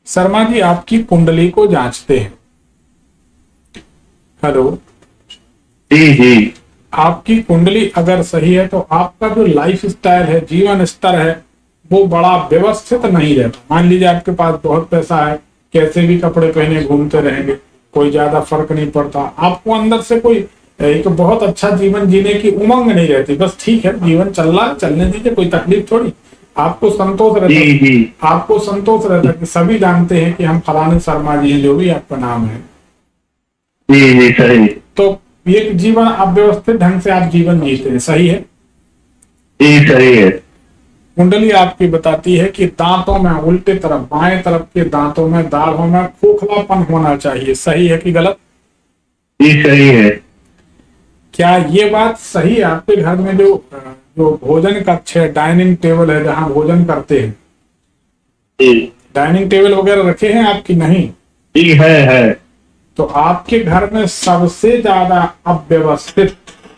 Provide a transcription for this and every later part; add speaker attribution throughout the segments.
Speaker 1: शर्मा जी आपकी कुंडली को जांचते हैं। हेलो
Speaker 2: जी जी।
Speaker 1: आपकी कुंडली अगर सही है तो आपका जो लाइफ स्टाइल है, जीवन स्तर है, वो बड़ा व्यवस्थित नहीं रहता। मान लीजिए आपके पास बहुत पैसा है, कैसे भी कपड़े पहने घूमते रहेंगे, कोई ज्यादा फर्क नहीं पड़ता। आपको अंदर से कोई एक बहुत अच्छा जीवन जीने की उमंग नहीं रहती। बस ठीक है, जीवन चल रहा है, चलने दीजिए, कोई तकलीफ थोड़ी। आपको संतोष रहता,
Speaker 2: जी जी।
Speaker 1: आपको संतोष रहता कि सभी जानते हैं कि हम फलाने शर्मा जी हैं, जो भी आपका नाम है।
Speaker 2: जी जी सही।
Speaker 1: तो एक जीवन आप व्यवस्थित ढंग से आप जीवन जीते हैं, सही है।
Speaker 2: जी सही है।
Speaker 1: कुंडली आपकी बताती है कि दांतों में, उल्टे तरफ बाएं तरफ के दांतों में, दाढ़ों में खोखलापन होना चाहिए, सही है कि गलत।
Speaker 2: जी सही है।
Speaker 1: क्या ये बात सही है? आपके घर में जो जो भोजन कक्ष है, डाइनिंग टेबल है, जहां भोजन करते हैं,
Speaker 2: जी
Speaker 1: डाइनिंग टेबल वगैरह रखे हैं आपकी? नहीं।
Speaker 2: जी है।
Speaker 1: तो आपके घर में सबसे ज्यादा अव्यवस्थित,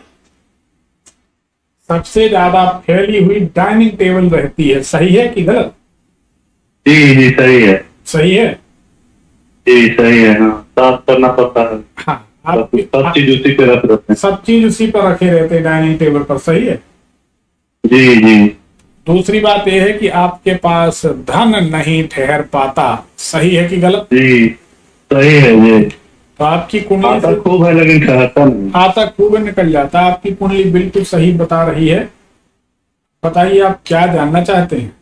Speaker 1: सबसे ज्यादा फैली हुई डाइनिंग टेबल रहती है, सही है कि गलत।
Speaker 2: जी जी सही है।
Speaker 1: सही है।
Speaker 2: जी सही है। हाँ, साफ करना पड़ता है।
Speaker 1: हाँ,
Speaker 2: सब चीज उसी पे रख देते हैं।
Speaker 1: सब चीज उसी पर रखे रहते हैं डाइनिंग टेबल पर, सही है।
Speaker 2: जी जी।
Speaker 1: दूसरी बात यह है कि आपके पास धन नहीं ठहर पाता, सही है कि गलत।
Speaker 2: जी सही है। जी
Speaker 1: तो आपकी कुंडली
Speaker 2: आता
Speaker 1: से
Speaker 2: खूब है लेकिन ठहरता नहीं।
Speaker 1: आता खूब निकल जाता। आपकी कुंडली बिल्कुल सही बता रही है। बताइए आप क्या जानना चाहते हैं।